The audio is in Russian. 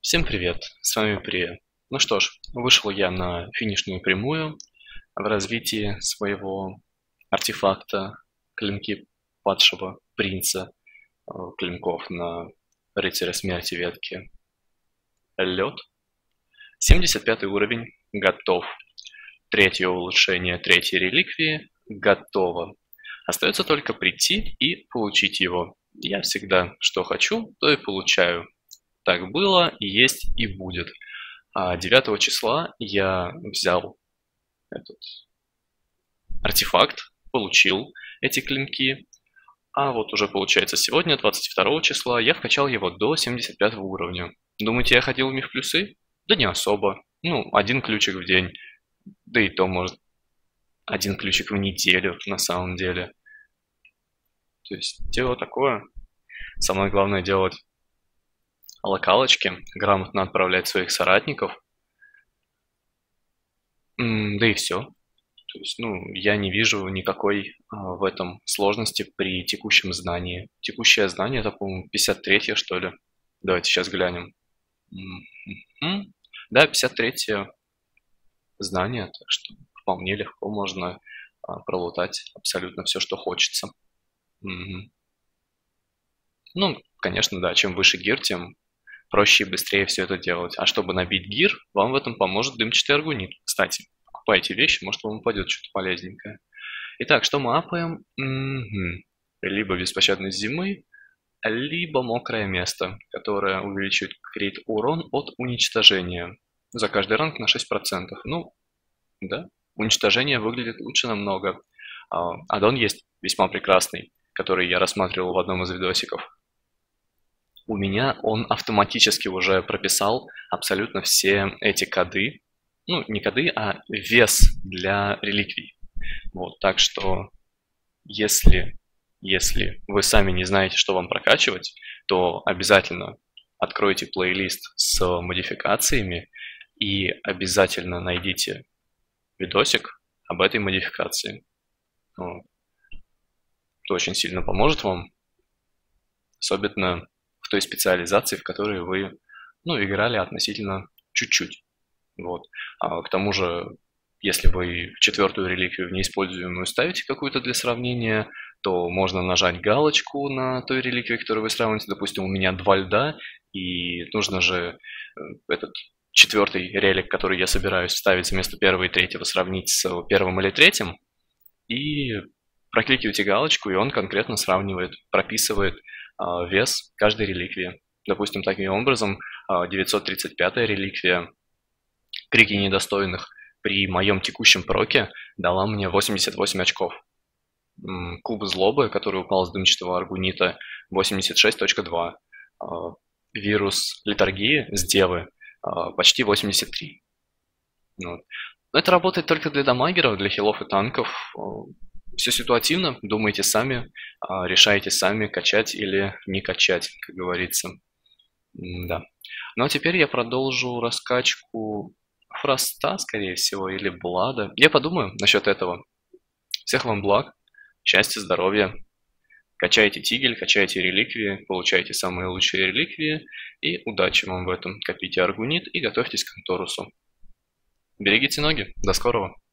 Всем привет, с вами Прия. Ну что ж, вышел я на финишную прямую в развитии своего артефакта клинки падшего принца клинков на рыцаря смерти ветки лед. 75 уровень готов. Третье улучшение третьей реликвии готово. Остается только прийти и получить его. Я всегда что хочу, то и получаю. Так было, и есть, и будет. 9 числа я взял этот артефакт, получил эти клинки, а вот уже получается сегодня, 22 числа, я вкачал его до 75 уровня. Думаете, я ходил в миф плюсы? Да не особо. Ну, один ключик в день, да и то, может, один ключик в неделю на самом деле. То есть дело такое. Самое главное делать локалочки, грамотно отправлять своих соратников. Да и все. То есть, ну, я не вижу никакой в этом сложности при текущем знании. Текущее знание, это, по-моему, 53-е, что ли. Давайте сейчас глянем. Да, 53-е знание, так что вполне легко можно пролутать абсолютно все, что хочется. Ну, конечно, да, чем выше гир, тем проще и быстрее все это делать. А чтобы набить гир, вам в этом поможет дымчатый аргунит. Кстати, покупайте вещи, может вам упадет что-то полезненькое. Итак, что мы апаем? Либо беспощадность зимы, либо мокрое место, которое увеличивает крит урон от уничтожения. За каждый ранг на 6%. Ну, да, уничтожение выглядит лучше намного. Аддон есть весьма прекрасный, который я рассматривал в одном из видосиков. У меня он автоматически уже прописал абсолютно все эти коды. Ну, не коды, а вес для реликвий. Вот, так что, если вы сами не знаете, что вам прокачивать, то обязательно откройте плейлист с модификациями и обязательно найдите видосик об этой модификации. Ну, это очень сильно поможет вам, особенно в той специализации, в которой вы, ну, играли относительно чуть-чуть. Вот. А к тому же, если вы четвертую реликвию в неиспользуемую ставите какую-то для сравнения, то можно нажать галочку на той реликвии, которую вы сравниваете. Допустим, у меня 2 льда, и нужно же этот четвертый релик, который я собираюсь вставить вместо первого и третьего, сравнить с первым или третьим. И прокликиваете галочку, и он конкретно сравнивает, прописывает вес каждой реликвии. Допустим, таким образом, 935-я реликвия Крики недостойных при моем текущем проке дала мне 88 очков. Куб злобы, который упал с дымчатого аргунита, 86.2. Вирус литургии с девы почти 83. Вот. Но это работает только для дамагеров, для хилов и танков. Все ситуативно, думайте сами, решайте сами, качать или не качать, как говорится. Да. Ну а теперь я продолжу раскачку Фроста, скорее всего, или Блада. Я подумаю насчет этого. Всех вам благ, счастья, здоровья. Качайте тигель, качайте реликвии, получайте самые лучшие реликвии. И удачи вам в этом. Копите аргунит и готовьтесь к Анторусу. Берегите ноги. До скорого.